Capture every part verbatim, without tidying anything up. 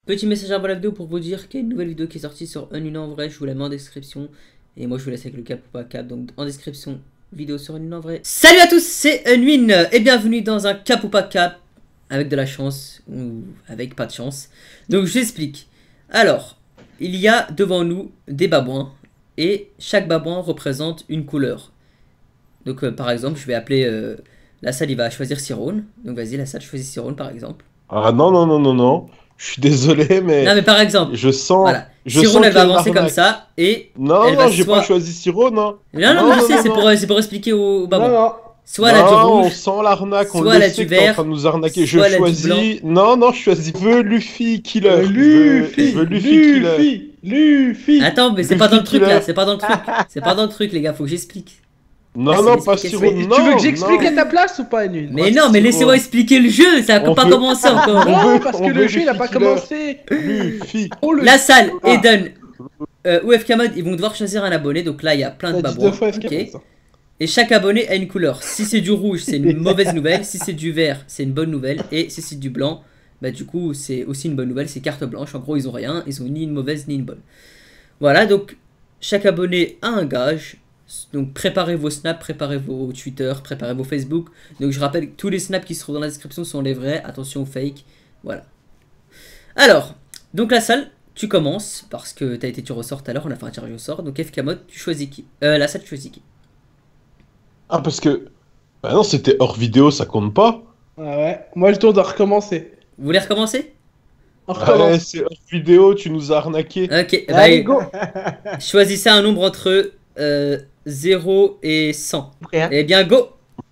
Petit message avant la vidéo pour vous dire qu'il y a une nouvelle vidéo qui est sortie sur Unune en vrai, je vous la mets en description. Et moi je vous laisse avec le cap ou pas cap, donc en description, vidéo sur Unune en vrai. Salut à tous, c'est Unune et bienvenue dans un cap ou pas cap, avec de la chance ou avec pas de chance. Donc je t'explique. Alors, il y a devant nous des babouins et chaque babouin représente une couleur. Donc euh, par exemple, je vais appeler euh, la salle, il va choisir Cyrone. Donc vas-y, la salle choisit Cyrone par exemple. Ah non, non, non, non, non. Je suis désolé, mais Non mais par exemple, je sens. voilà. Je Cyrone sens elle va qu'il y a une avancer comme arnaque. ça et Non, elle non, va j'ai soit... pas choisi Siro, non. Non, non, Non, mais je non, sais, non, c'est non. pour, c'est pour expliquer au babouin. Non, non. Soit elle a du Non, on rouge, sent l'arnaque, on soit le elle a sait du que t'es en vert, train de nous arnaquer. Je soit elle a du choisis. Non, non, je choisis. Je veux Luffy Killer. Euh, Je veux- Luffy, je veux Luffy Killer. Luffy, Luffy. Attends, mais c'est Luffy pas dans le truc killer. là, c'est pas dans le truc. C'est pas dans le truc, les gars, faut que j'explique. Non, Ah, c'est non, une pas explication. Siro. Mais Non, tu veux que j'explique non. à ta place ou pas, Nune? Mais Ouais, non, mais c'est laissez-moi bon. expliquer le jeu, ça a On pas veut- commencé encore. On Non, veut- parce on que veut le jeu il a Luffy pas Killer. commencé. Luffy. Oh, le... La salle, Ah. Eden, euh, ou F K Mod, ils vont devoir choisir un abonné. Donc là, il y a plein de T'as dit babouins. deux fois F K, Ok. ça. Et chaque abonné a une couleur. Si c'est du rouge, c'est une mauvaise nouvelle. Si c'est du vert, c'est une bonne nouvelle. Et si c'est du blanc, bah du coup, c'est aussi une bonne nouvelle. C'est carte blanche. En gros, ils ont rien. Ils ont ni une mauvaise ni une bonne. Voilà, donc chaque abonné a un gage. Donc préparez vos snaps, préparez vos Twitter, préparez vos Facebook. Donc je rappelle que tous les snaps qui seront dans la description sont les vrais. Attention aux fake. Voilà. Alors, donc la salle, tu commences. Parce que t'as été tu ressors tout à l'heure. On a fait un tirage au sort. Donc F K Mod, tu choisis qui euh, La salle, tu choisis qui Ah, parce que. Bah non, c'était hors vidéo, ça compte pas. Ah ouais, moi le tour doit recommencer. Vous voulez recommencer? On Ouais, recommence. c'est hors vidéo, tu nous as arnaqué. Ok, bah, Allez, go. choisissez un nombre entre euh, zéro et cent. Prêt, hein? Eh bien, go.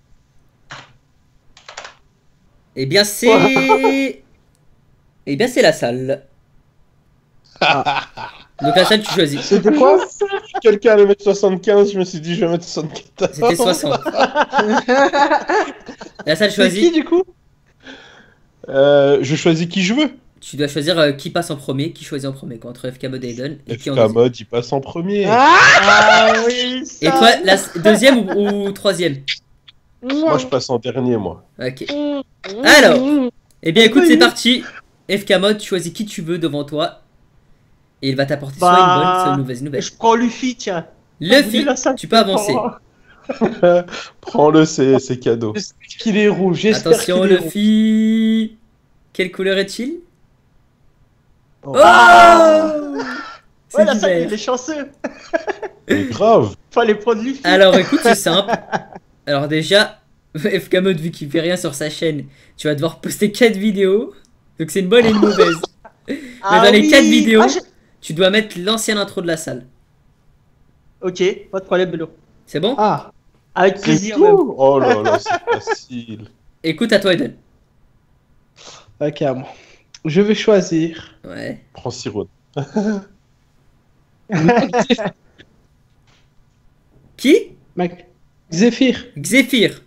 Eh bien, c'est... Eh bien, c'est la salle. Donc la salle, tu choisis. C'était quoi? Quelqu'un allait mettre soixante-quinze, je me suis dit je vais mettre soixante-quatorze. C'était soixante. La salle C'est qui choisit. du coup? Euh, je choisis qui je veux. Tu dois choisir euh, qui passe en premier, qui choisit en premier, quoi, entre F K Mod et Eden. Et qui en F K deuxième. mode, il passe en premier. Ah oui. Et toi, la deuxième ou, ou troisième? Moi, je passe en dernier, moi. Ok. Alors, eh bien écoute, c'est parti. F K Mod, tu choisis qui tu veux devant toi. Et il va t'apporter soit une bonne, soit une mauvaise nouvelle. Je prends Luffy, tiens. Luffy, la salle, tu peux avancer. Prends-le, c'est c'est cadeau. J'espère qu'il est rouge. J'espère Attention, qu'il est rouge. Luffy. Quelle couleur est-il? Oh. Oh, C'est Ouais, la du salle, vert. il est chanceux. Mais grave. Fallait prendre Luffy. Alors écoute, c'est simple. Alors déjà, F K Mode, vu qu'il fait rien sur sa chaîne, tu vas devoir poster quatre vidéos. Donc c'est une bonne et une mauvaise. Mais Ah dans les oui. quatre vidéos, Ah, je- tu dois mettre l'ancienne intro de la salle. Ok, pas de problème, Belo. C'est bon? Ah. Avec C'est plaisir, même. tout. Oh là là, c'est facile. Écoute, à toi, Eden. Ok, à moi. Je vais choisir. Ouais. Prends Sirone. Qui? Mac- Zephyr. Xéphir.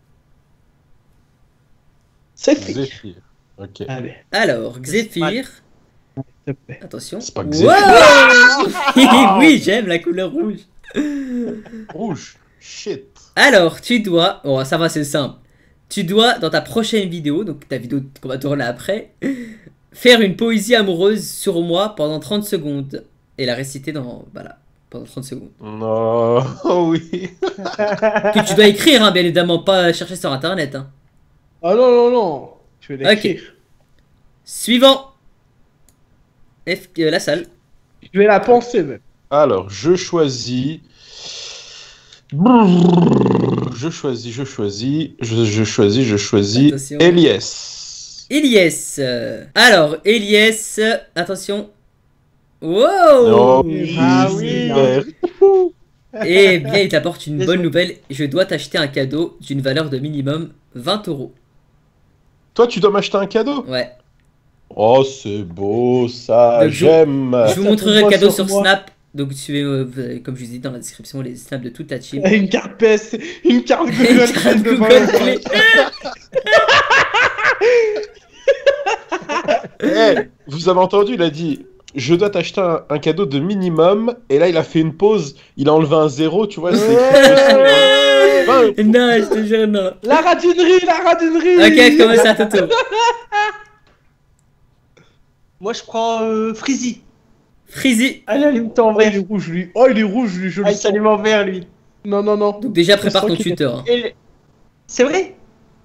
Zephyr. Zéphyr. Ok. Allez, Alors, Xéphir. s'il te plaît. Attention. C'est pas Wow. Xéphir. Oui, j'aime la couleur rouge. Rouge. Shit. Alors, tu dois... Bon, ça va, c'est simple. Tu dois, dans ta prochaine vidéo, donc ta vidéo qu'on va tourner après, faire une poésie amoureuse sur moi pendant trente secondes. Et la réciter dans... Voilà, pendant trente secondes. Non. Oh oui. Que tu dois écrire, hein, bien évidemment, pas chercher sur Internet. Hein. Oh non, non, non. Je vais l'écrire. Suivant. F... euh, la salle. Je vais la penser même. Alors, je choisis. Je choisis, je choisis, je, je choisis, je choisis. Attention. Elias. Elias. Euh, Alors, Elias, euh, attention. Wow. Oh, Ah oui. oui. Eh bien, il t'apporte une Désolé. bonne nouvelle. Je dois t'acheter un cadeau d'une valeur de minimum vingt euros. Toi, tu dois m'acheter un cadeau? Ouais. Oh, c'est beau, ça, Donc, je- j'aime. Je vous ça montrerai tombe le pas cadeau sur sur moi. Snap. Donc, suivez, euh, vous- comme je vous dis dans la description, les snaps de toute la team. Une carte P S, une carte Et Google une carte Play devant Google moi. Play. Eh, vous avez entendu, il a dit je dois t'acheter un, un cadeau de minimum, et là il a fait une pause, il a enlevé un zéro, tu vois, c'est Ouais. vingt. Non, je te jure, non. La radinerie, la radinerie. Ok, comment ça, Toto? Moi, je prends euh, Freezy. Freezy. Allez, allume ton Oh, il est vert. rouge, lui. Oh, il est rouge, lui, je le Ah, il sens. s'allume en vert, lui. Non, non, non. Donc déjà Je prépare sens ton qu'il est- Twitter. hein. Et le- C'est vrai?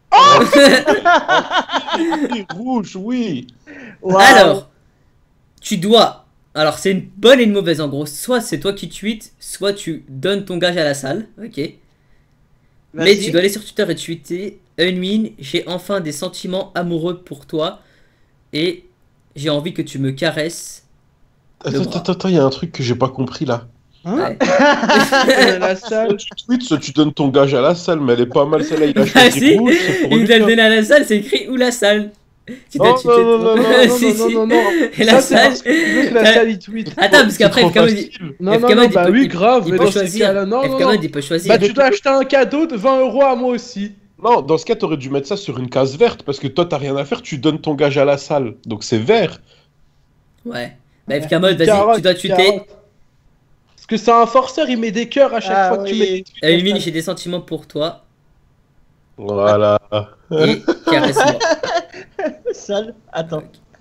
Oui, rouge, oui. Waouh. Alors, tu dois. Alors, c'est une bonne et une mauvaise en gros. Soit c'est toi qui tweets, soit tu donnes ton gage à la salle. Ok. Mais Vas-y. tu dois aller sur Twitter et tweeter Unwin, j'ai enfin des sentiments amoureux pour toi et j'ai envie que tu me caresses. Le Attends, bras. attends, attends, il y a un truc que j'ai pas compris là. Hein Ouais. La Soit salle. tu tweets, soit tu donnes ton gage à la salle, mais elle est pas mal celle-là, il a Ah choisi si, rouge, c'est pour il lui, doit le ça. donner à la salle, c'est écrit où la salle. Tu Oh, dois tweeter. non, non, non, non, Si, non, si. non, non, non. Et la Ça, c'est salle. parce que tu veux que la T'as- salle, il tweet. Attends, parce C'est qu'après, trop F K Mode, facile. Non, F K non, Mode, non, il bah peut- oui, il- grave. il mais peut dans ces choisir. cas-là, non, F non, K non. Mode, il peut choisir. Bah, tu dois acheter un cadeau de vingt euros à moi aussi. Non, dans ce cas, t'aurais dû mettre ça sur une case verte, parce que toi, t'as rien à faire, tu donnes ton gage à la salle. Donc c'est vert. Ouais. Bah, F K Mode, vas-y, Carotte, tu dois tweeter. carotte. Parce que c'est un forceur, il met des cœurs à chaque Ah, fois que tu oui. mets. Unwin, j'ai des sentiments pour toi Voilà. et caresse-moi. Salle. Attends.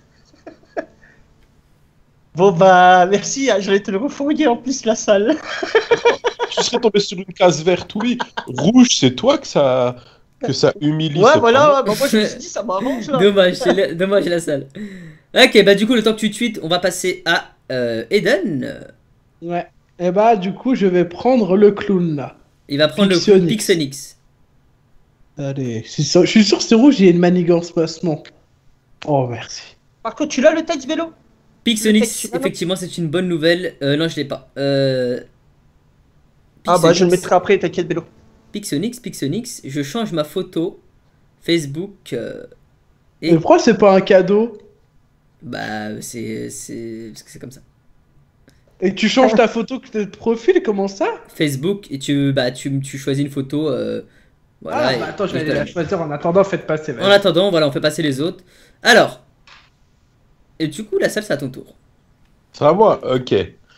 Bon bah merci, hein, j'allais te le refourguer en plus la salle. Tu serais tombé sur une case verte, oui. Rouge, c'est toi que ça, que ça humilie. Ouais c'est voilà, pas ouais, bah, moi je me suis dit ça m'arrange là. Dommage, c'est la- dommage la salle. Ok, bah du coup, le temps que tu tweets, on va passer à euh, Eden. Ouais. Et bah, du coup, je vais prendre le clown là. Il va prendre Pixonix. le Pixonix. Allez, je suis sûr, je suis sûr que c'est rouge, il y a une manigance passement. Oh, merci. Par contre tu l'as le texte vélo? Pixonix, Tu l'as, non effectivement, c'est une bonne nouvelle. Euh, non, je l'ai pas. Euh... Ah bah je le Pixonix. mettrai après, t'inquiète vélo. Pixonix, Pixonix, je change ma photo Facebook. euh, Et Mais pourquoi c'est pas un cadeau? bah, c'est. c'est- Parce que c'est comme ça. Et tu changes ta photo de profil, comment ça? Facebook, et tu, bah, tu, tu choisis une photo. euh, Voilà. Ah, et- bah attends, je vais et aller la choisir en attendant, faites passer. En attendant, voilà, on fait passer les autres. Alors. Et du coup, la salle, c'est à ton tour. C'est à moi, ok.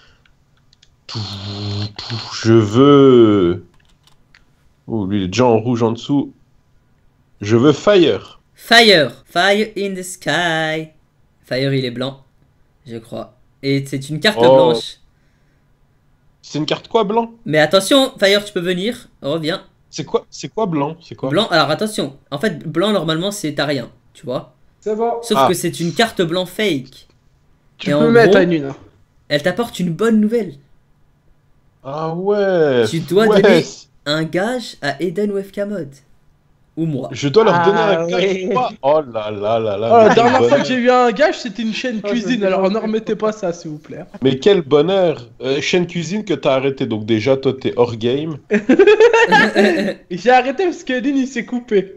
Je veux. Oh, lui, il est déjà en rouge en dessous. Je veux Fire. Fire. Fire in the sky. Fire, il est blanc. Je crois. Et c'est une carte Oh. blanche. C'est une carte quoi, blanc? Mais attention, Fire, tu peux venir. Reviens. C'est quoi, c'est quoi blanc? C'est quoi? Blanc, alors attention. En fait, blanc, normalement, c'est t'as rien. Tu vois. C'est bon. Sauf Ah. que c'est une carte blanc fake. Tu Et peux en mettre gros, à une. Elle t'apporte une bonne nouvelle. Ah ouais. Tu dois ouais. donner un gage à Eden ou F K Mode. Ou moi. Je dois leur Ah, donner un gage ouais. ou pas? Oh là là là là. Oh, la mais quel dernière fois bonheur. que j'ai eu un gage, c'était une chaîne Oh, cuisine, je alors vais ne remettez pas ça, s'il vous plaît. Mais quel bonheur. Euh, chaîne cuisine que t'as arrêté. Donc déjà, toi, t'es hors game. Et j'ai arrêté parce que Lynn, il s'est coupé.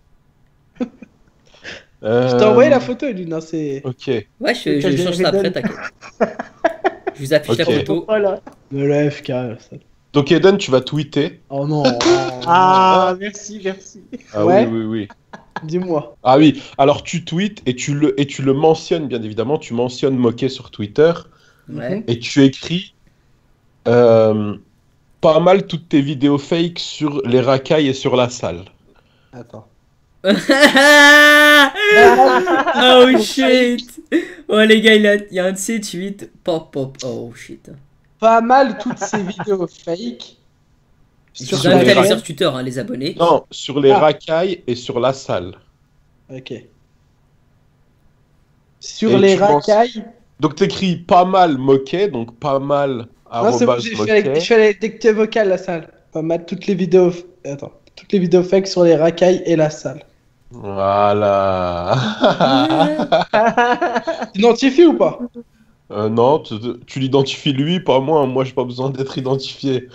Euh, Je t'ai envoyé la photo, Lynn, hein, c'est... Ok. Ouais, je, je Quel change ça après, Eden. t'inquiète. Je vous affiche Ok. la photo. Voilà. De la F K, ça. Donc Eden, tu vas tweeter. Oh non. Ah merci, merci. Ah Ouais. oui, oui, oui. Dis-moi. Ah oui, alors tu tweets et tu le, et tu le mentionnes, bien évidemment, tu mentionnes Moquet sur Twitter Ouais. et tu écris euh, pas mal toutes tes vidéos fake sur les racailles et sur la salle. Attends. Oh shit. Oh les gars, il y a, il y a un de ces tweets. Pop, pop. Oh shit. Pas mal toutes ces vidéos fake. Je Sur vous invite à les aller ra- sur Twitter, hein, les abonnés. Non, sur les Ah. racailles et sur la salle. Ok. Sur Et les tu penses- racailles. Donc t'écris pas mal Moquet, donc pas mal Non, c'est bon, arrobas je fais avec- je Moquet. fais les dictées vocales, la salle. Pas mal toutes les vidéos. Attends. Toutes les vidéos fake sur les racailles et la salle. Voilà. Tu t'identifies ou pas? Euh, non, tu, tu l'identifies lui, pas moi. Moi, j'ai pas besoin d'être identifié.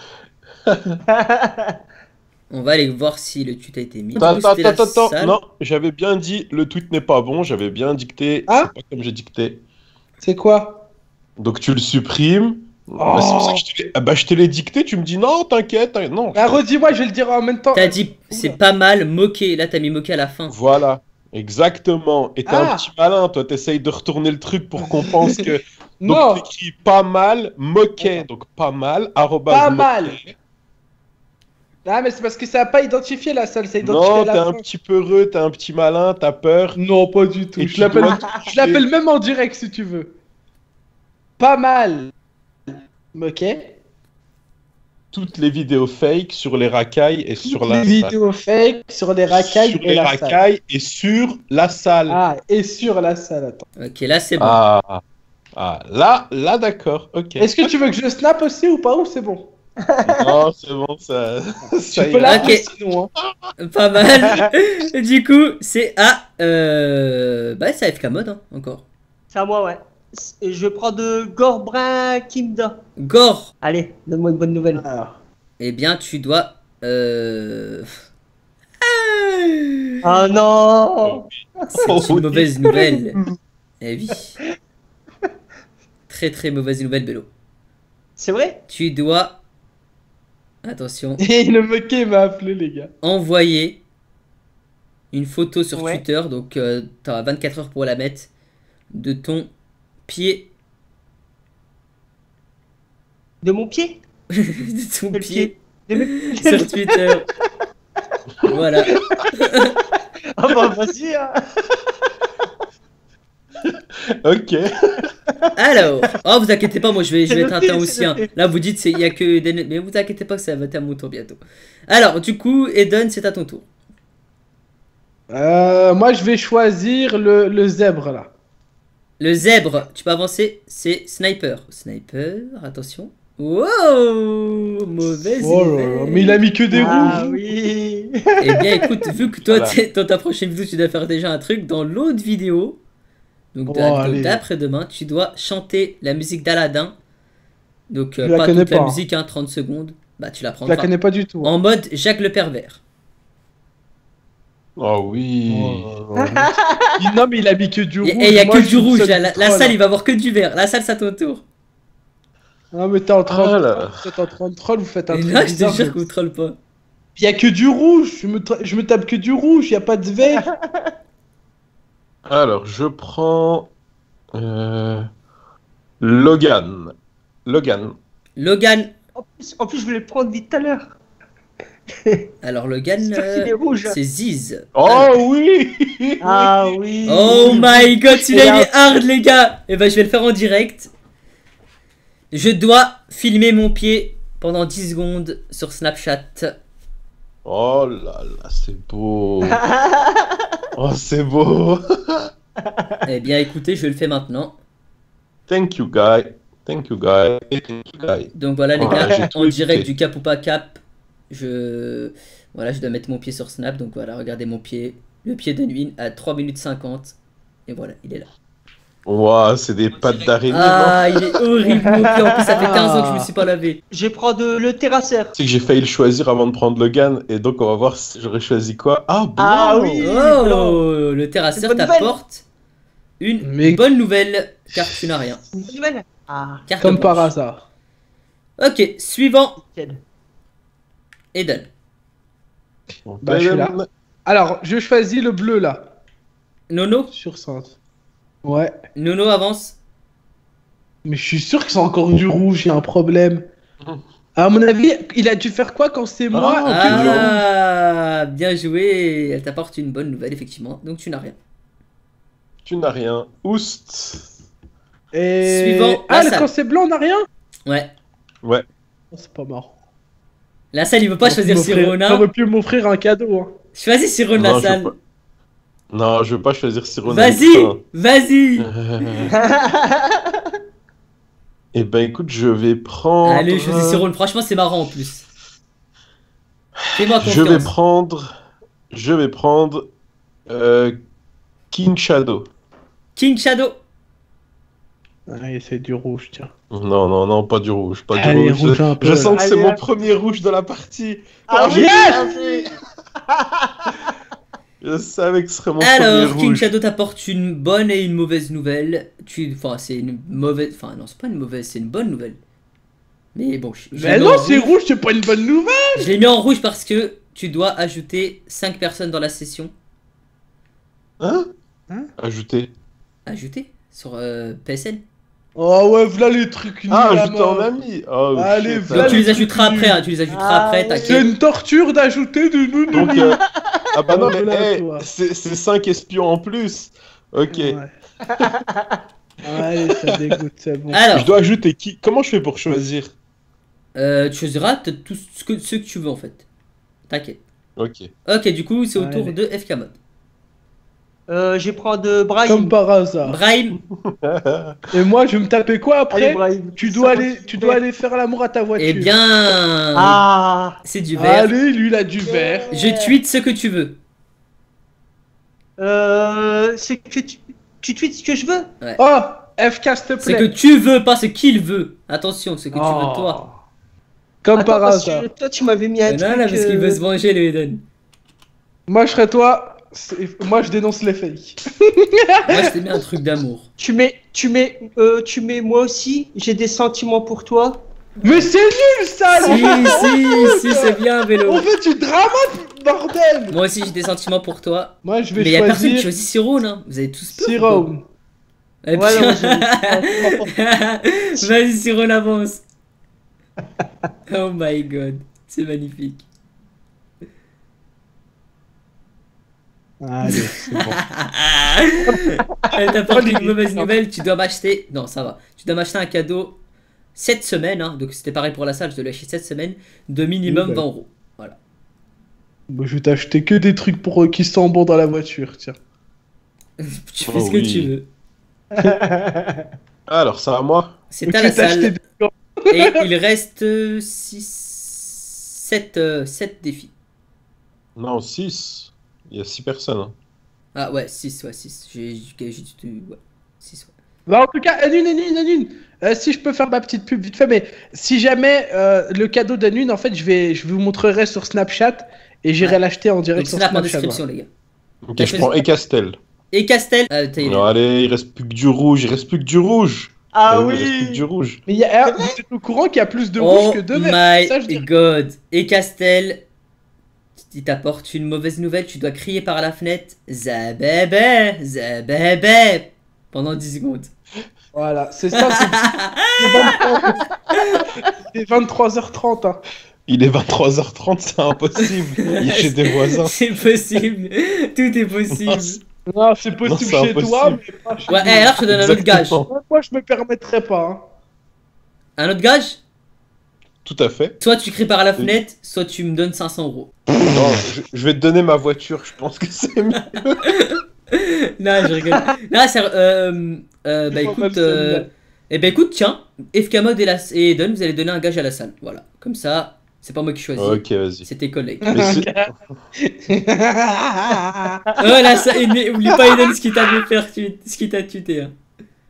On va aller voir si le tweet a été mis. Du Attends, coup, c'était attends, la attends, salle. non, j'avais bien dit, le tweet n'est pas bon, j'avais bien dicté, Ah c'est pas comme j'ai dicté. C'est quoi? Donc tu le supprimes. Oh. Bah, c'est pour ça que je te l'ai ah, bah, je te l'ai dicté, tu me dis non, t'inquiète, t'inquiète, non. Bah, redis-moi, je vais le dire en même temps. T'as dit c'est pas mal moqué. Là, t'as mis moqué à la fin. Voilà, exactement. Et t'es Ah. un petit malin, toi, t'essayes de retourner le truc pour qu'on pense que. Non, Donc t'écris pas mal, moquet, donc pas mal, arrobase Pas moquet. mal. Ah, mais c'est parce que ça a pas identifié la salle, ça a identifié Non, à la t'es fin. un petit peu heureux, t'es un petit malin, t'as peur. Non, pas du tout. Et Je tu l'appelle dois je l'appelle même en direct si tu veux. Pas mal. Ok. toutes les vidéos fake sur les racailles et sur Toutes la les salle. vidéos fake sur les racailles Sur et les la salle. racailles et sur la salle. Ah, et sur la salle, attends. Ok, là c'est bon. Ah, ah, là, là, d'accord, ok. Est-ce que tu veux que je snap aussi ou pas, ou c'est bon? Non, c'est bon, ça. Tu ça peux ira. l'appeler Ok. sinon, hein. Pas mal. Du coup, c'est à. Euh... Bah, c'est A F K mode, hein, encore. C'est à moi, ouais. Et je prends de Gorbrin Kimda. Gore. Allez, donne-moi une bonne nouvelle. Alors. Eh bien, tu dois. Euh... Ah non. C'est Oh, une oui. mauvaise nouvelle. Eh oui. Très très mauvaise nouvelle, Bello. C'est vrai? Tu dois. Attention. Et le moquet m'a appelé, les gars. Envoyer une photo sur Ouais. Twitter. Donc, euh, t'as vingt-quatre heures pour la mettre. De ton pied. De mon pied? De ton Quel pied. pied? De mes pieds? Sur Twitter. Voilà. Ah bah vas-y, hein. Ok. Alors, oh vous inquiétez pas, moi je vais, je C'est vais être noté, atteint c'est aussi. Hein. noté. Là vous dites c'est il y a que Eden, mais vous inquiétez pas que ça va être à mon tour bientôt. Alors du coup, Eden, c'est à ton tour. Euh, moi, je vais choisir le, le zèbre, là. Le zèbre, tu peux avancer, c'est sniper. Sniper, attention. Wow, mauvaise Oh là nouvelle. là, mais il a mis que des Ah rouges. oui. Eh bien écoute, vu que toi Voilà. t'es- dans ta prochaine vidéo tu dois faire déjà un truc, dans l'autre vidéo, donc Oh, d'a- allez. d'après-demain, tu dois chanter la musique d'Aladin. Donc euh, Je la pas connais toute la pas. musique, hein, trente secondes. Bah tu la Je prendras. la connais pas du tout. En mode Jacques le pervers. Oh oui. Oh. Il- non, mais il a mis que du rouge. Et il y a Moi, que je du suis le rouge, seul là. La, qui la troll. salle il va avoir que du vert. La salle c'est à ton tour. Non, mais t'es en train Ah de là. troll, vous êtes en train de troll, vous faites un Et truc là je te bizarre. jure que vous troll pas. Il y a que du rouge. Je me, tra- je me tape que du rouge. Il y a pas de vert. Alors, je prends. euh, Logan. Logan. Logan. En plus, en plus, je voulais le prendre vite tout à l'heure. Alors Logan, C'est sûr qu'il est euh, rouge. c'est Ziz. Oh oui. Ah oui. Oh oui, my oui. god, celui-là Et il là- est hard les gars. Et ben je vais le faire en direct. Je dois filmer mon pied pendant dix secondes sur Snapchat. Oh là là, c'est beau. Oh, c'est beau. Eh bien écoutez, je le fais maintenant. Thank you, guy. Thank you, guy. Thank you, guy. Donc voilà les Voilà, gars, j'ai tout en direct écouté. du cap ou pas cap. Je voilà, je dois mettre mon pied sur Snap. Donc voilà, regardez mon pied, le pied de Nuin à trois minutes cinquante. Et voilà, il est là. Ouah, c'est des pattes d'araignée, non? Ah, il est horrible mon pied. En plus, ça fait quinze ans que je me suis pas lavé. Je vais prendre le terrasseur. C'est que j'ai failli le choisir avant de prendre Logan, et donc on va voir si j'aurais choisi quoi. Ah, bon. Ah oui. Oh, le terrasseur C'est une bonne t'apporte une Mais- bonne nouvelle car tu n'as rien. Une bonne nouvelle. Ah, Carte Comme par blanche. hasard. Ok, suivant, nickel. Eden. Bah, je suis là. Alors, je choisis le bleu, là. Nono, Sur centre. Ouais. Nono avance. Mais je suis sûr que c'est encore du rouge, il y a un problème. À mon avis, il a dû faire quoi quand c'est moi Ah, que du rouge Ah, bien joué. Elle t'apporte une bonne nouvelle effectivement. Donc tu n'as rien. Tu n'as rien. Oust. Et... Suivant, Ah, la le- salle. quand c'est blanc, on n'a rien. Ouais. Ouais. Oh, c'est pas marrant. La salle, il veut pas choisir Sirona. On aurait pu m'offrir un cadeau. Hein. Choisis Sirona Non, la je salle. veux pas. Non, je veux pas choisir Sirona. Vas-y, vas-y. Eh ben écoute, je vais prendre. Allez, choisis Sirona. Franchement, c'est marrant en plus. Fais-moi Je vais confiance. prendre. Je vais prendre. euh, King Shadow. King Shadow. Allez, c'est du rouge, tiens. Non, non, non, pas du rouge. Pas du Allez, rouge. rouge un peu, je là. sens que c'est Allez, mon hop. premier rouge de la partie. Ah Oh, oui, yes merci. Je savais que ce serait mon Alors, premier King rouge. Shadow t'apporte une bonne et une mauvaise nouvelle. Tu, enfin, c'est une mauvaise, enfin non, c'est pas une mauvaise, c'est une bonne nouvelle. Mais bon, je, je l'ai Mais mis non, en c'est rouge, c'est pas une bonne nouvelle. Je l'ai mis en rouge parce que tu dois ajouter cinq personnes dans la session. Hein Hein Ajouter. Ajouter sur euh, P S N. Oh ouais, voilà les trucs nuls Ah, à ajouter en mort. ami. Oh, Allez, shit. voilà. Donc tu les les ajouteras trucs après, hein, nuls. tu les ajouteras Ah, après, ouais. C'est t'inquiète. une torture d'ajouter de nous Donc, euh, ah bah non, Oh, mais voilà, hey, toi. c'est cinq espions en plus. Ok. Ouais. Allez, ça dégoûte, c'est bon. Alors, Je dois ajouter qui? Comment je fais pour choisir? euh, tu choisiras peut-être tous ce que, ceux que tu veux en fait. T'inquiète. Ok. Ok, du coup, c'est au tour Allez. de F K Mod. Euh, je prends de Brahim. Comme par hasard. Brahim, Et moi, je vais me taper quoi après? Allez, Brahim. Tu dois Ça aller, va, tu super. dois aller faire l'amour à ta voiture. eh bien, Ah. c'est du vert. Allez, lui, il a du vert. Je tweete ce que tu veux. Euh, c'est que tu, tu tweets ce que je veux. Oh, F K, s'il te C'est plaît. que tu veux, pas ce qu'il veut. Attention, ce que tu veux Oh. toi. Comme Attends, par parce que hasard. toi, tu m'avais mis un non, truc. là, parce qu'il euh, veut se venger, le Eden. Moi, je serais toi. c'est- Moi, je dénonce les fakes. Moi, je t'ai mis un truc d'amour. Tu mets, tu mets, euh, tu mets moi aussi. J'ai des sentiments pour toi. Mais c'est nul, ça, Si, les- si, si, c'est bien, vélo. On fait du drama, bordel. Moi aussi, j'ai des sentiments pour toi. Moi, je vais Mais y a personne qui choisir choisit Cyrone, hein. Vous avez tous peur. ou Cyrone. pas Eh Ouais, bien. non, Vas-y, Cyrone, avance. Oh my god, c'est magnifique. Allez, c'est bon. Elle t'apporte une mauvaise nouvelle, tu dois m'acheter. Non, ça va. Tu dois m'acheter un cadeau cette semaine, hein. Donc c'était pareil pour la salle, je dois l'acheter cette semaine, de minimum Oui, bah. vingt euros. Voilà. Bah, je vais t'acheter que des trucs pour euh, qui sont bons dans la voiture, tiens. Tu fais Oh ce que oui. tu veux. Alors, ça à moi? C'est Donc, à je la vais t'acheter salle. des gants. Et il reste six, sept défis. Non, six. Il y a six personnes. hein. Ah ouais, six, ouais, six. J'ai j'ai- j'ai dit, ouais, six, ouais. Bah, en tout cas, Anune, Anune, Anune. Euh, si je peux faire ma petite pub vite fait, mais si jamais euh, le cadeau d'Anune, en fait, je vais, je vous montrerai sur Snapchat et j'irai Ouais. l'acheter en Donc direct sur snap en Snapchat. description, les gars. Ok, T'as je fait- prends Ecastel. Et Castel. Ah, t'as eu- Non, allez, il reste plus que du rouge. Il reste plus que du rouge. Ah Eh Il reste plus que oui. du rouge. Mais il y a, vous êtes au courant qu'il y a plus de rouge Oh que de vert. my Ça, je dirais. god. Et Castel, il t'apporte une mauvaise nouvelle, tu dois crier par la fenêtre Zabébé, Zabébé pendant dix secondes. Voilà, c'est ça, c'est c'est vingt-trois heures trente. Hein. Il est vingt-trois heures trente, c'est impossible. Il est chez des voisins. C'est possible, tout est possible. Non, c'est- Non, c'est possible Non, c'est chez toi, impossible. mais pas chez Ouais, nous. eh, alors je te donne un autre gage. Exactement. Moi, je me permettrais pas. Hein. Un autre gage? Tout à fait. Soit tu cries par la fenêtre, soit tu me donnes cinq cents euros. Non, je, je vais te donner ma voiture, je pense que c'est mieux. Non, je rigole. Non, c'est. Euh, euh, bah Il faut pas écoute. le Euh, saluer. eh ben écoute, tiens, F K Mod et, la, et Eden, vous allez donner un gage à la salle. Voilà. Comme ça, c'est pas moi qui choisis. Ok, vas-y. C'est tes collègues. Mais c'est- Oh là, ça, et mais oublie pas Eden ce qui t'a fait faire, tu- ce qui t'a tuté. Hein.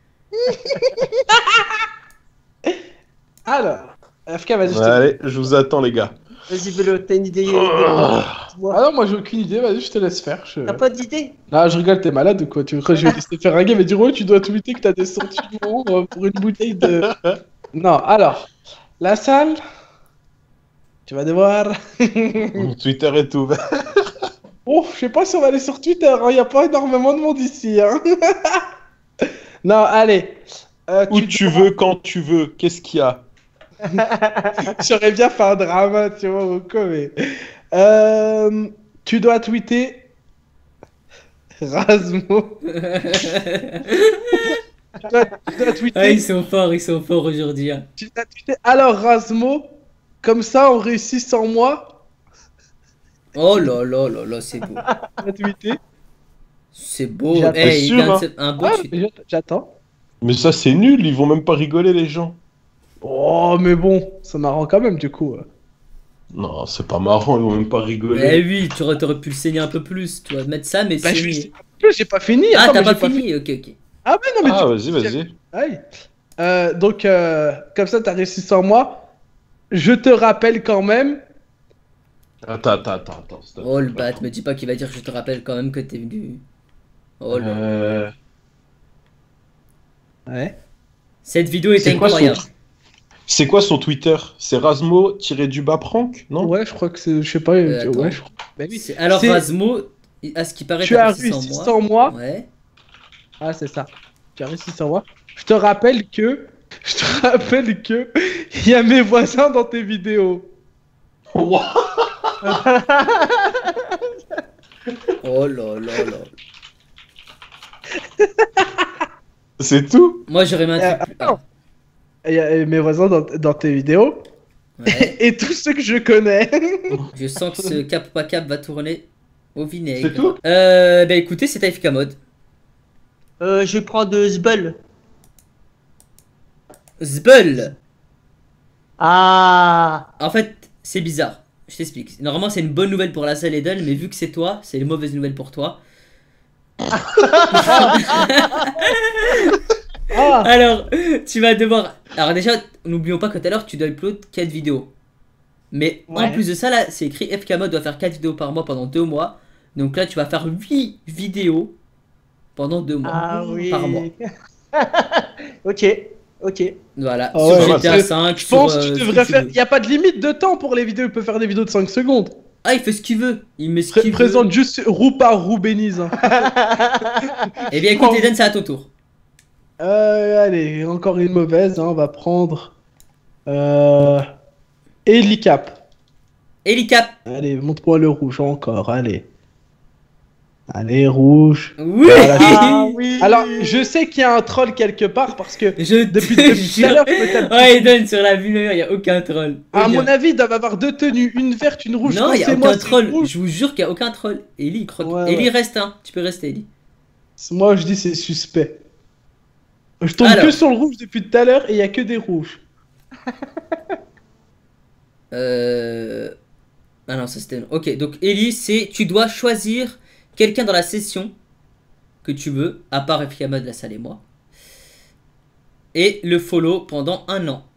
Alors, F K, vas-y, je te Allez, je vous attends, les gars. Vas-y, Vélo, t'as une idée. Ah. Dis-moi. Ah non, moi j'ai aucune idée, vas-y, je te laisse faire. Je... T'as pas d'idée? Ah, je rigole, t'es malade ou quoi? Tu crois que je vais laisser faire un game et dire, ouais, tu dois tweeter que t'as des sentiments euh, pour une bouteille de. Non, alors, la salle. Tu vas devoir. Mon Twitter est ouvert. Oh, je sais pas si on va aller sur Twitter, il y a pas énormément de monde ici. Hein. Non, allez. Euh, Où tu dois- veux, quand tu veux. Qu'est-ce qu'il y a? J'aurais bien fait un drama, tu vois, au co, mais. Euh, tu dois tweeter. Rasmo. Tu dois, tu dois tweeter. Ah, ils sont forts, ils sont forts aujourd'hui. Hein. Tu dois tweeter. Alors, Rasmo, comme ça, on réussit sans moi. Oh là là là là, c'est beau. Tu dois tweeter. C'est beau. J'attends. Eh, il Sûr, vient de hein. se- un beau Ah, tweet. mais j'att- j'attends. Mais ça, c'est nul, ils vont même pas rigoler, les gens. Oh, mais bon, c'est marrant quand même, du coup. Non, c'est pas marrant, ils vont même pas Eh rigoler. oui, tu aurais, t'aurais pu le saigner un peu plus. Tu vas mettre ça, mais Bah, je saigner. vais- j'ai pas fini. Ah, attends, t'as mais pas j'ai fini. Ok, ok. Ah, mais non, mais Ah, tu- vas-y, vas-y. Ouais. Euh, donc, euh, comme ça, t'as réussi sans moi. Je te rappelle quand même. Attends, attends, attends, attends. stop. Oh le bat, me dis pas qu'il va dire je te rappelle quand même que t'es venu. Oh là. Euh, Ouais. Cette vidéo est C'est quoi son... incroyable. C'est quoi son Twitter? C'est Rasmo-du-bas prank? Non? Ouais, je crois que c'est. Je sais pas. Euh, euh, attends. ouais, je crois. Bah oui. C'est- Alors C'est- Rasmo, à ce qui paraît, Tu t'as as réussi sans réussi moi. sans moi. Ouais. Ah, c'est ça. Tu as réussi sur moi. Je te rappelle que. Je te rappelle que. Il y a mes voisins dans tes vidéos. Wow. Oh là là là. C'est tout? Moi j'aurais mis un Euh, truc plus. attends. Il y a mes voisins dans, dans tes vidéos. Ouais. Et tous ceux que je connais. Je sens que ce cap ou pas cap va tourner au vinaigre. C'est tout? Euh, bah écoutez, c'est A F K mode. Euh, je prends de Zbull. Zbull. Ah. En fait, c'est bizarre. Je t'explique. Normalement, c'est une bonne nouvelle pour la salle Eden, mais vu que c'est toi, c'est une mauvaise nouvelle pour toi. Ah, Alors, tu vas devoir. Alors, déjà, n'oublions pas que tout à l'heure, tu dois upload quatre vidéos. Mais en Ouais. plus de ça, là, c'est écrit F K Mode doit faire quatre vidéos par mois pendant deux mois. Donc là, tu vas faire huit vidéos pendant deux mois. Ah oui. Par mois. Ok. Ok. Voilà. Ah sur ouais, G T A parce que cinq, je sur, pense euh, que ce tu que devrais tu faire. veux. Il n'y a pas de limite de temps pour les vidéos. Il peut faire des vidéos de cinq secondes. Ah, il fait ce qu'il veut. Il met ce Pré- qu'il veut. présente juste roue par roue, Bénise. hein. Eh bien, écoute, Oh. Eden, c'est à ton tour. Euh, allez, encore une mauvaise. hein, On va prendre. Euh. Helicap. Helicap. Allez, montre-moi le rouge encore. Allez. Allez, rouge. Oui. Ah oui. Alors, je sais qu'il y a un troll quelque part parce que Je depuis, te depuis tout à jure. l'heure, peut-être. Ouais, Eden, sur la vidéo, il n'y a aucun troll. À Aucun. mon avis, ils doivent avoir deux tenues, une verte, une rouge. Non, Quand il n'y a c'est moi, aucun c'est troll. rouge. Je vous jure qu'il n'y a aucun troll. Ellie, il croque. Ouais, Ellie, ouais. reste, hein. Tu peux rester, Ellie. Moi, je dis c'est suspect. Je tombe Alors. que sur le rouge depuis tout à l'heure et il y a que des rouges. Euh... Ah non, ça c'était... Ok, donc Ellie, c'est... Tu dois choisir quelqu'un dans la session que tu veux, à part F K Mode, la salle et moi. Et le follow pendant un an.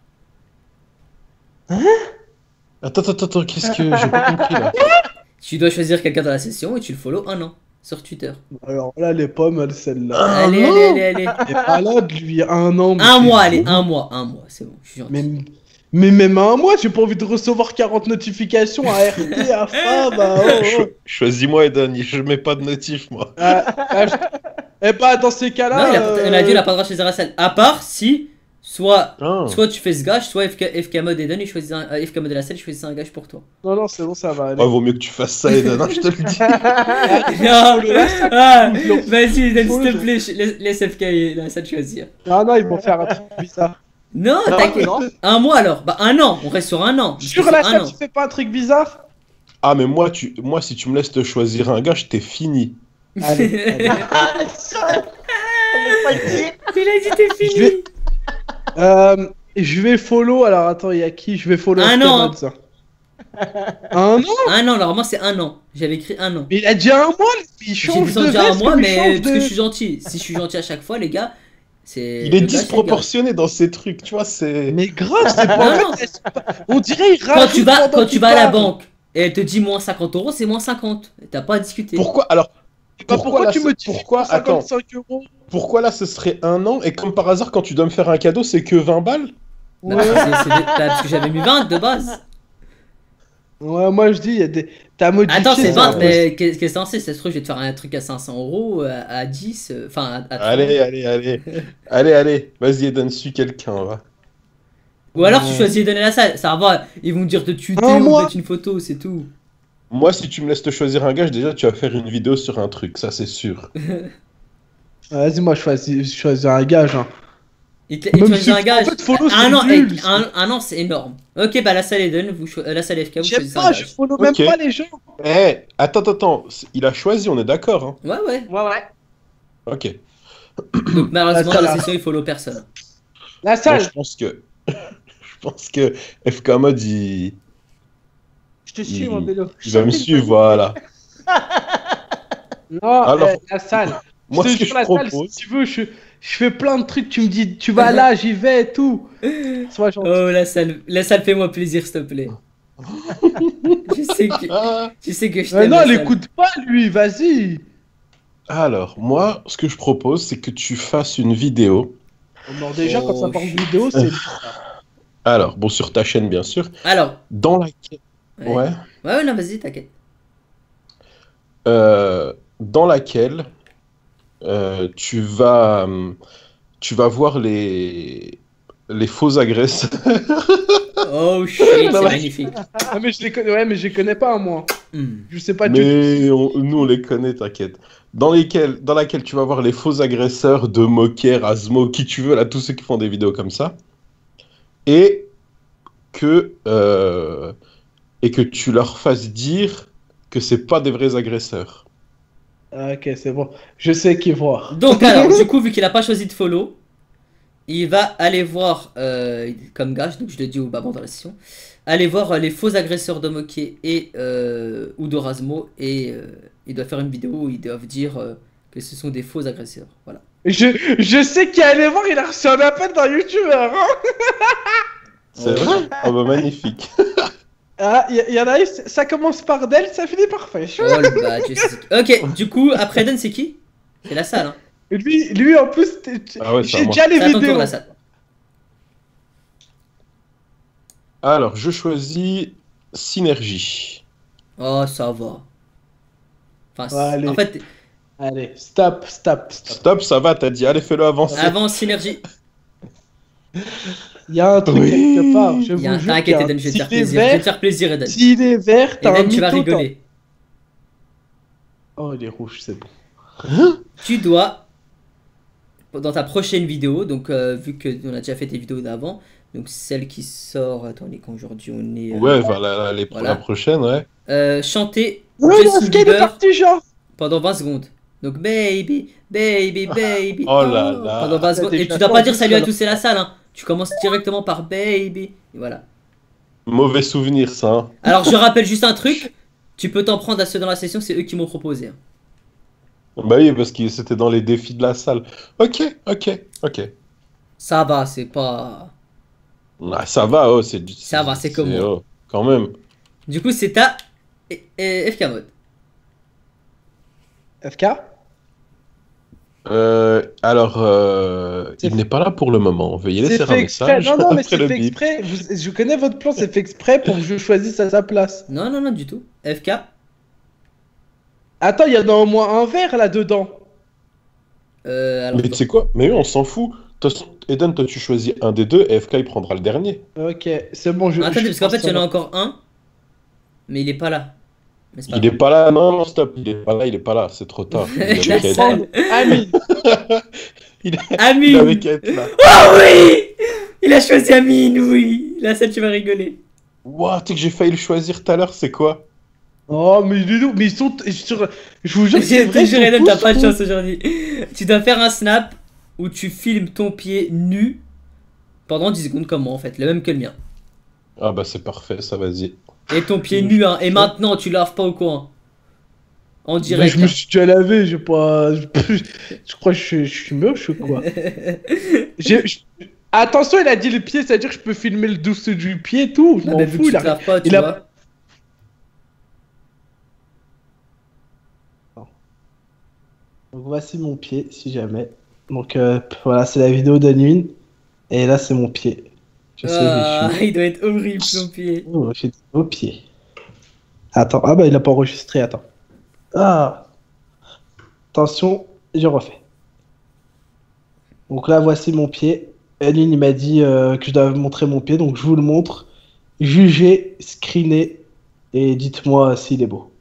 Attends, attends, attends, qu'est-ce que j'ai pas compris là? Tu dois choisir quelqu'un dans la session et tu le follow un an sur Twitter. Alors là, elle est pas mal celle-là. Un allez, an allez, allez, allez. Elle est malade, lui, un an. mais Un c'est mois, allez, fou. un mois, un mois, c'est bon, je suis gentil. Mais, mais même un mois, j'ai pas envie de recevoir quarante notifications à R T, à F A B, à... Oh, oh. Cho- Choisis-moi, Eden, je mets pas de notif, moi. Ah, ah, je- Eh bah, dans ces Non, cas-là... il a, pas- il a euh, dit il a pas le droit de choisir la salle. À part si, soit, Ah. soit tu fais ce gage, soit F K, F K Mode Eden, il choisit un, euh, F K Mode de la salle, il choisit un gage pour toi. Non, non, c'est bon, ça va aller. Ouais, vaut mieux que tu fasses ça, Eden, hein, je te le dis. Non, ah, Non. vas-y, Eden, Faut s'il te le- plaît, ch- laisse, laisse F K et la salle choisir. Ah non, ils vont faire un truc bizarre. Non, Non, t'inquiète. non. Un mois alors. Bah, un an. On reste sur un an. Sur Parce la que c'est salle, un an. tu fais pas un truc bizarre? Ah, mais moi, tu... moi, si tu me laisses te choisir un gars, je t'ai fini. Allez, allez. Ah, ça. On est pas dit. Il a dit t'es Je fini. vais- Euh, je vais follow, alors attends, il y a qui? Je vais follow Un F K an. Mods, ça. Un an? Un an, normalement c'est un an. J'avais écrit un an. Mais il a déjà un mois, lui, il J'ai change de descendu à un veste mois, comme il mais change parce que de... je suis gentil. Si je suis gentil à chaque fois, les gars, c'est. Il est le gars, c'est disproportionné dans ses trucs, tu vois, c'est... Mais grave, c'est pas... Non, en fait, c'est pas- On dirait il le gars. Quand rajoute tu vas, pendant quand tu qu'il vas à la parle. banque et elle te dit moins cinquante euros, c'est moins cinquante. T'as pas à discuter. Pourquoi, alors... Bah, Pourquoi, pourquoi là, tu ce- me dis pourquoi, attends, cinquante-cinq euros? pourquoi là ce serait un an et comme par hasard quand tu dois me faire un cadeau c'est que vingt balles? Bah, Ouais. c'est- c'est des- bah, parce que j'avais mis vingt de base. Ouais, moi je dis, il y a des... T'as modifié... Attends, c'est ça. vingt, mais qu'est-ce que c'est censé? Ça se trouve, je vais te faire un truc à cinq cents euros, à, à dix, euh, enfin à, à trente. Allez, allez, allez, allez, allez, vas-y Eden, suis quelqu'un, va. Ou alors tu Ouais. choisis de donner la salle, ça va, ils vont te dire de tuter Un ou de mois. mettre une photo, c'est tout. Moi si tu me laisses te choisir un gage, déjà tu vas faire une vidéo sur un truc, ça c'est sûr. Vas-y, moi je choisis, je choisis un gage. Hein. Il te, il te Même choisit si- un gage. en fait, follow, un, c'est an, nul, eh, un, un an, c'est énorme. Ok, bah la salle Eden, vous cho- euh, la salle F K, vous J'aime choisissez un pas, je gage. follow même Ok. pas les gens. Eh, attends, attends, attends, il a choisi, on est d'accord, hein. Ouais, ouais. Ouais, ouais. Ok. Donc malheureusement, La salle, la là. session, il follow personne. La Bon, salle. je pense que... je pense que F K Mode, il... Je te suis, Il- mon vélo. il va me suivre, voilà. Non, Alors- euh, la salle. Moi Je ce te que jure, je la salle, propose... si tu veux, je, je fais plein de trucs, tu me dis, tu vas là, j'y vais et tout. Sois gentil. Oh, la salle, la salle, fais-moi plaisir, s'il te plaît. je sais que, Ah, je sais que je Euh, t'aime. non, la elle salle. écoute pas lui, vas-y. alors, moi, ce que je propose, c'est que tu fasses une vidéo. Non, déjà, quand ça Oh, parle je- de vidéo, c'est. Alors, bon, sur ta chaîne, bien sûr. Alors, Dans laquelle... ouais. Ouais. Ouais, ouais, non, vas-y, t'inquiète. euh, dans laquelle euh, tu vas, hum, tu vas voir les, les faux agresseurs. Oh shit, c'est Non, mais- magnifique. Ah, mais je les connais, ouais, mais je les connais pas, moi. Hmm. Je sais pas du tout. Mais on- nous, on les connaît, t'inquiète. Dans lesquels, dans laquelle tu vas voir les faux agresseurs de Moquer, Asmo, qui tu veux, là, tous ceux qui font des vidéos comme ça. Et que, euh, et que tu leur fasses dire que c'est pas des vrais agresseurs. Ah, ok, c'est bon. Je sais qui voir. Donc alors, du coup, vu qu'il a pas choisi de follow, il va aller voir, euh, comme gage, donc je le dis au babon dans la session, aller voir euh, les faux agresseurs de Moquet et euh, ou de Rasmo et euh, il doit faire une vidéo où ils doivent dire euh, que ce sont des faux agresseurs. Voilà. Je, je sais qui allait voir, il a reçu un appel d'un youtubeur. Hein. C'est vrai? Ah bah magnifique. Ah, il y, y en a, ça commence par Del, ça finit par Fresh. Oh le badge. Ok, du coup, après Den, c'est qui? C'est la salle, hein. Lui, lui en plus, t'es- Ah ouais, c'est à j'ai moi. déjà les C'est à ton tour, vidéos. la salle. Alors, je choisis Synergie. Oh, ça va. Enfin, c'est- Allez. en fait, Allez, stop, stop, stop. Stop, ça va, t'as dit, allez, fais-le avancer. avant Synergie, Il y a un truc Oui. quelque part, je il y a vous un... jure. T'inquiète, qu'il y a un- Eden, je vais te faire S'il est plaisir. Je vais vert, te faire plaisir, Eden. s'il est vert, t'as un Eden, tu vas mytho, rigoler. t'as- Oh, il est rouge, c'est bon. Tu dois, dans ta prochaine vidéo, donc euh, vu que on a déjà fait tes vidéos d'avant, donc celle qui sort, attendez, quand aujourd'hui on est... euh, Ouais, voilà, les, Voilà. la prochaine, ouais. euh, chanter Ouais, Justin parce qu'il est Bieber parti, genre. pendant vingt secondes. Donc baby, baby, baby. Oh là là. Pendant vingt secondes. Et déjà tu dois pas pas dire tout salut à seul. tous, c'est la salle, hein. Tu commences directement par baby. Et voilà. Mauvais souvenir, ça. Hein. Alors je rappelle juste un truc. Tu peux t'en prendre à ceux dans la session, c'est eux qui m'ont proposé. hein. Bah oui, parce que c'était dans les défis de la salle. Ok, ok, ok. Ça va, c'est pas... Ah, ça va, oh, c'est du... Ça va, c'est comme moi. oh, quand même. Du coup, c'est ta et- et F K mode. F K Euh, alors, euh, C'est il n'est pas là pour le moment. Veuillez laisser C'est un fait exprès. message Non, non, mais après c'est le fait bip. exprès. Vous- je connais votre plan, c'est fait exprès pour que je choisisse à sa place. Non, non, non, du tout. F K. Attends, il y en a au moins un vert là-dedans. Euh, alors, Mais tu sais quoi? Mais oui, on s'en fout. De toute façon, Eden, toi, tu choisis un des deux et F K, il prendra le dernier. Ok, c'est bon, je. attendez, je parce qu'en fait, pense il y en a ça encore un. Mais il est pas là. Mais c'est pas Il est pas là, non, non, stop. Il est pas là, il est pas là. C'est trop tard. Il Il avait va. qu'à Je vais être- prendre Ami. il Amine. il avait qu'à être là. Oh oui. Il a choisi Amine, oui. Là, ça, tu vas rigoler. Ouah, tu sais que j'ai failli le choisir tout à l'heure, c'est quoi? Oh, mais il est où? Mais ils sont. sur- Je vous jure, Je c'est te vrai. jure, ils sont Eden, t'as tous pas de fous. chance aujourd'hui. Tu dois faire un snap où tu filmes ton pied nu pendant dix secondes comme moi en fait, le même que le mien. Ah bah c'est parfait, ça, vas-y. Et ton pied nu, hein. Et maintenant, tu laves pas au coin. En Mais direct. je me hein. suis déjà lavé, j'ai pas. Je, je crois que je, suis- je suis moche ou quoi? J'ai- je- Attention, il a dit le pied, c'est-à-dire que je peux filmer le dessous du pied et tout. Je Ah, m'en bah, vu que fous. tu Il te a... laves pas, tu il a- vois. Donc voici mon pied, si jamais. Donc euh, voilà, c'est la vidéo d'Anune. Et là, c'est mon pied. Je sais Ah, où je suis. il doit être horrible ton pied. Oh, j'ai des beaux pieds. Attends, ah bah il a pas enregistré, attends. Ah. Attention, je refais. Donc là, voici mon pied. Anune, il m'a dit euh, que je dois montrer mon pied, donc je vous le montre. Jugez, screenez et dites-moi s'il est beau.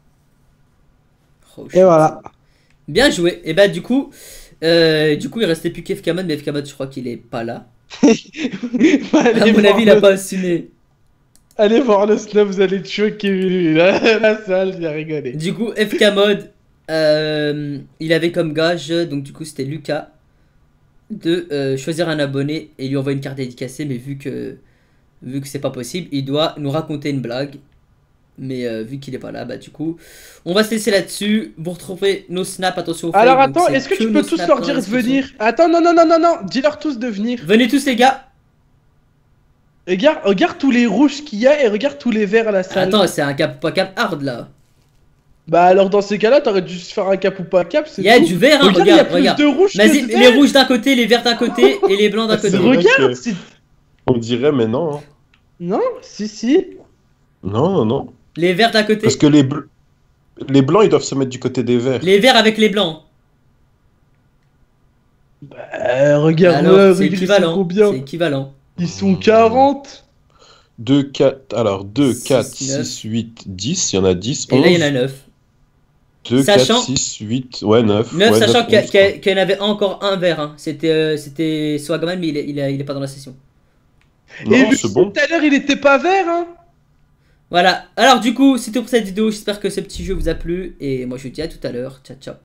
Oh, Et shit. voilà. Bien joué. Et bah, du coup, euh, du coup, il restait plus qu'F K Mod, mais F K Mod, je crois qu'il est pas là. allez, À mon voir avis, il a le... pas assumé. allez voir le snap, vous allez être choqués. lui, La, la salle, il a rigolé. Du coup, F K Mod, euh, il avait comme gage, donc du coup, c'était Lucas, de euh, choisir un abonné et lui envoyer une carte dédicacée, mais vu que vu que c'est pas possible, il doit nous raconter une blague. Mais euh, vu qu'il est pas là, bah du coup, on va se laisser là-dessus. Vous retrouvez nos snaps, attention au Alors fake, donc attends, c'est est-ce que tu nos peux tous snaps leur dans dire la de description. venir? Attends, non, non, non, non, non, dis-leur tous de venir. Venez tous les gars. Regarde, regarde tous les rouges qu'il y a et regarde tous les verts à la salle. Attends, c'est un cap pas cap hard là. Bah alors dans ces cas-là, t'aurais dû se faire un cap ou pas cap, c'est Il y a tout. du vert, hein, Regarde, il y a regarde, plus regarde. de rouges Vas-y, que de les verts. rouges d'un côté, les verts d'un côté et les blancs d'un C'est côté. vrai. Regarde, que- c'est... On dirait, mais non. hein. Non, si, si. Non, non, non. Les verts d'un côté. Parce que les, bl- les blancs, ils doivent se mettre du côté des verts. Les verts avec les blancs. Bah, regarde, Alors, là, c'est regarde, ils sont équivalent. combien? C'est équivalent. Ils sont quarante. deux, quatre, alors deux, Six, quatre, neuf. six, huit, dix, il y en a dix, Et là, il y en a onze, neuf. deux, Sachant- quatre, six, huit, ouais, neuf. neuf, ouais, sachant neuf, qu'il y, a- onze, qu'il y a- qu'il y en avait encore un vert. Hein. C'était euh, c'était Swagman, mais il est, il, est, il est pas dans la session. quoi. Et Non, le c'est bon. tout à l'heure, il était pas vert, hein. Voilà. Alors, du coup, c'est tout pour cette vidéo. J'espère que ce petit jeu vous a plu. Et moi, je vous dis à tout à l'heure. Ciao, ciao.